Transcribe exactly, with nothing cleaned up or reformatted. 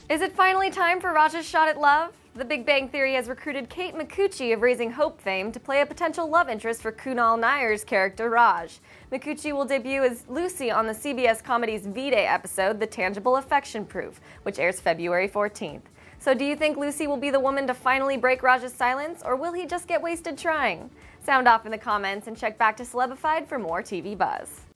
Is it finally time for Raj's shot at love? The Big Bang Theory has recruited Kate Micucci of Raising Hope fame to play a potential love interest for Kunal Nayyar's character Raj. Micucci will debut as Lucy on the C B S comedy's V-Day episode, The Tangible Affection Proof, which airs February fourteenth. So do you think Lucy will be the woman to finally break Raj's silence, or will he just get wasted trying? Sound off in the comments and check back to Celebified for more T V buzz.